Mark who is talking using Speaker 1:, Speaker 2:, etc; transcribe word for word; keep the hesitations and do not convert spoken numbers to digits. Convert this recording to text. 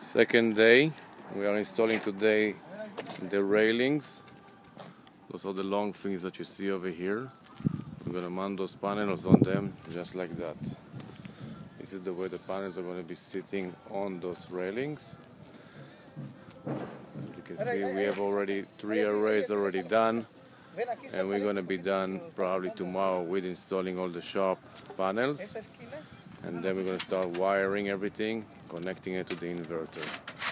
Speaker 1: Second day, we are installing today the railings. Those are the long things that you see over here. We're going to mount those panels on them just like that. This is the way the panels are going to be sitting on those railings. As you can see, we have already three arrays already done, and we're going to be done probably tomorrow with installing all the sharp panels, and then we're going to start wiring everything, connecting it to the inverter.